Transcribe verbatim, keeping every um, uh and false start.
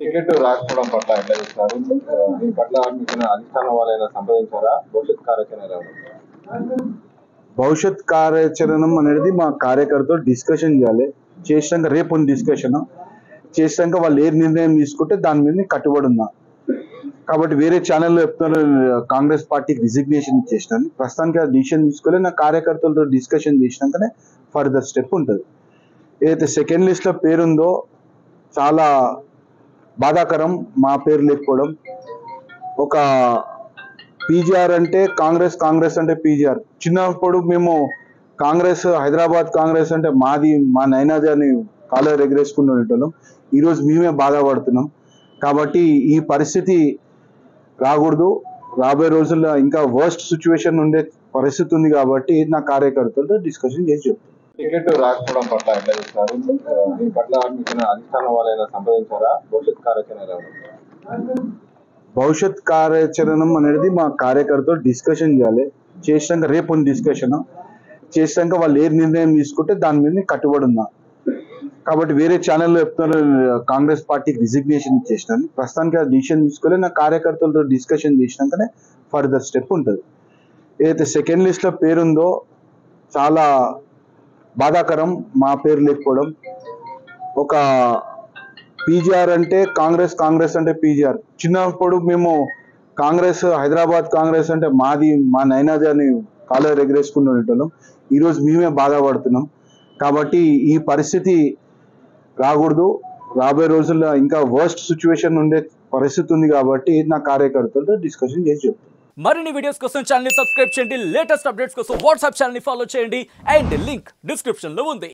Ticket రాకపోవడం పట్ల ఎట్లా చూస్తారు? దీని పట్ల మీకు అధిష్టానం వాళ్ళైనా సంప్రదించారా? భవిష్యత్ కార్యాచరణ ఎలా ఉంటుంది? భవిష్యత్ కార్యాచరణం అనేది మా కార్యకర్తలు డిస్కషన్ చేయాలి. చేసినాక రేపు ఉంది డిస్కషన్. చేసినాక వాళ్ళు ఏ నిర్ణయం తీసుకుంటే దాని మీద కట్టుబడి ఉన్నా. కాబట్టి వేరే ఛానల్లో చెప్తున్నారు కాంగ్రెస్ పార్టీకి రిజిగ్నేషన్ ఇచ్చేసినాను. ప్రస్తుతానికి ఆ డిసిషన్ తీసుకోలే. నా కార్యకర్తలతో డిస్కషన్ చేసినాకనే ఫర్దర్ స్టెప్ ఉంటుంది. ఏదైతే సెకండ్ లిస్ట్లో పేరుందో చాలా బాధాకరం. మా పేరు లేకపోవడం. ఒక పీజీఆర్ అంటే కాంగ్రెస్, కాంగ్రెస్ అంటే పీజీఆర్. చిన్నప్పుడు మేము కాంగ్రెస్, హైదరాబాద్ కాంగ్రెస్ అంటే మాది, మా నైనాది అని కాలర్ ఎగరేసుకుంటూ ఉండేటోళ్ళం. ఈరోజు మేమే బాధపడుతున్నాం. కాబట్టి ఈ పరిస్థితి రాకూడదు. రాబోయే రోజుల్లో ఇంకా వర్స్ట్ సిచ్యువేషన్ ఉండే పరిస్థితి ఉంది. కాబట్టి నా కార్యకర్తలతో డిస్కషన్ చేసి చెప్తాను. టికెట్ రాకపోవడం పట్ల ఎట్లా చూస్తారు? దీని పట్ల మీకు అధిష్టానం వాళ్ళైనా సంప్రదించారా? భవిష్యత్ కార్యాచరణ ఎలా ఉంటుంది? భవిష్యత్ కార్యాచరణం అనేది మా కార్యకర్తలు డిస్కషన్ చేయాలి. చేసినాక రేపు ఉంది డిస్కషన్. చేసినాక వాళ్ళు ఏ నిర్ణయం తీసుకుంటే దాని మీద కట్టుబడి ఉన్నా. కాబట్టి వేరే ఛానల్లో చెప్తున్నారు కాంగ్రెస్ పార్టీకి రిజిగ్నేషన్ ఇచ్చేసినాను. ప్రస్తుతానికి ఆ డిసిషన్ తీసుకోలే. నా కార్యకర్తలతో డిస్కషన్ చేసినాకనే ఫర్దర్ స్టెప్ ఉంటుంది. ఏదైతే సెకండ్ లిస్ట్లో పేరుందో చాలా బాధాకరం. మా పేరు లేకపోవడం. ఒక పీజీఆర్ అంటే కాంగ్రెస్, కాంగ్రెస్ అంటే పీజీఆర్. చిన్నప్పుడు మేము కాంగ్రెస్, హైదరాబాద్ కాంగ్రెస్ అంటే మాది, మా నైనాది అని కాలర్ ఎగరేసుకుంటూ ఉండేటోళ్ళం. ఈరోజు మేమే బాధపడుతున్నాం. కాబట్టి ఈ పరిస్థితి రాకూడదు. రాబోయే రోజుల్లో ఇంకా వర్స్ట్ సిచ్యువేషన్ ఉండే పరిస్థితి ఉంది. కాబట్టి నా కార్యకర్తలతో డిస్కషన్ చేసి చెప్తాను. మరిన్ని వీడియోస్ కోసం ఛానల్ ని సబ్స్క్రైబ్ చేయండి. లేటెస్ట్ అప్డేట్స్ కోసం వాట్సాప్ ఛానల్ ని ఫాలో చేయండి. అండ్ లింక్ డిస్క్రిప్షన్ లో ఉంది.